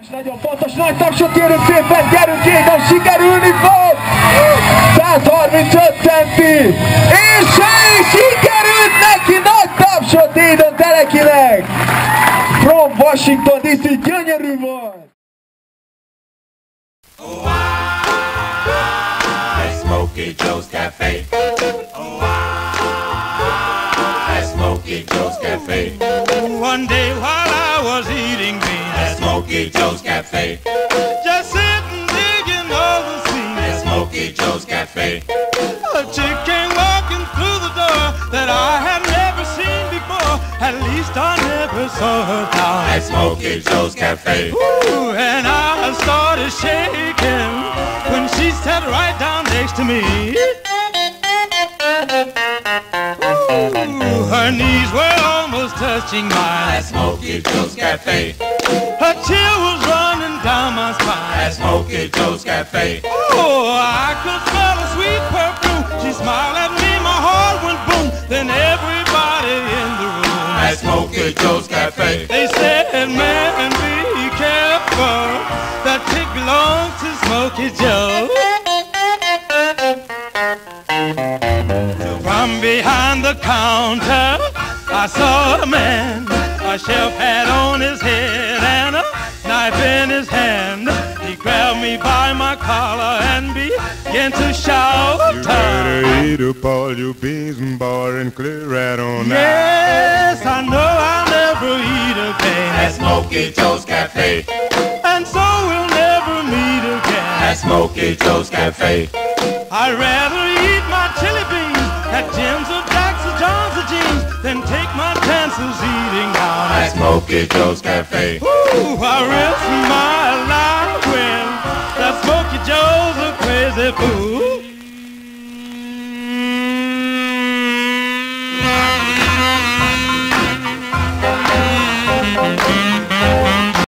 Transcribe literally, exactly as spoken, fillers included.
Nagyon fontos, nagy tapsot kérünk szépen, gyerünk így, hogy sikerülni fog! száz harmincöt centi! És sikerült neki, nagy tapsot Aidan Telekinek! From Washington dé cé, gyönyörű volt! Oh, at Smokey Joe's Cafe. Oh, at Smokey Joe's Cafe. One day while I was eating beans At Smokey Joe's Cafe. just sitting digging all the scenes, At Smokey Joe's Cafe. a chick came walking through the door that I had never seen before. At least I never saw her down At Smokey Joe's Cafe. Ooh, and I started shaking when she sat right down next to me. Ooh, her knees were almost touching mine. At Smokey Joe's Cafe. Her chill was running down my spine. At Smokey Joe's Cafe. Oh, I could smell a sweet perfume. She smiled at me, my heart went boom. Then everybody in the room At Smokey Joe's Cafe. they said, man, be careful. That chick belongs to Smokey Joe. From behind the counter, I saw a man. A chef hat on his head and a knife in his hand. He grabbed me by my collar and began to shout. You better eat up all your beans and bar and clear right on out. Yes, I know I'll never eat At again, Smokey Joe's Cafe. and so we'll never meet again. At Smokey Joe's Cafe. I'd rather eat my chili beans at Jim's or Jack's or John's or Jeans than take my chances eating down At at Smokey Joe's Cafe. Ooh, I risk my life when that Smokey Joe's a crazy fool.